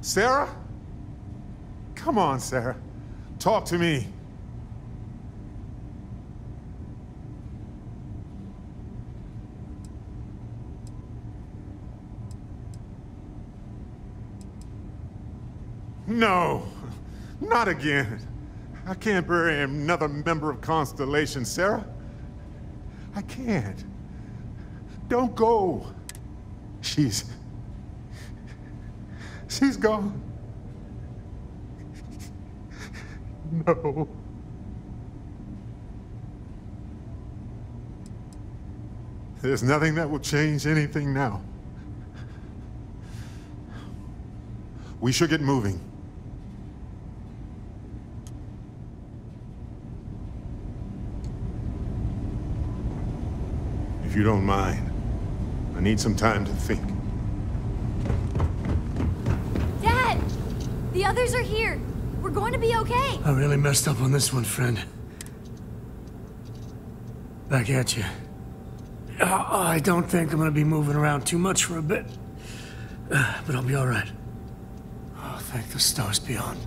Sarah? Come on, Sarah. Talk to me. No, not again. I can't bury another member of Constellation, Sarah. I can't. Don't go. She's gone. No. There's nothing that will change anything now. We should get moving. If you don't mind, I need some time to think. Dad! The others are here. We're going to be okay. I really messed up on this one, friend. Back at you. I don't think I'm gonna be moving around too much for a bit. But I'll be all right. Oh, thank the stars beyond.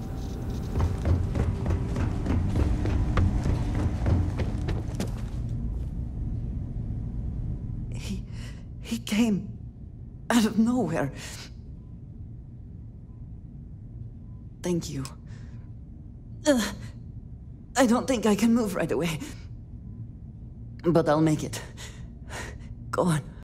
He came out of nowhere. Thank you. I don't think I can move right away. But I'll make it. Go on.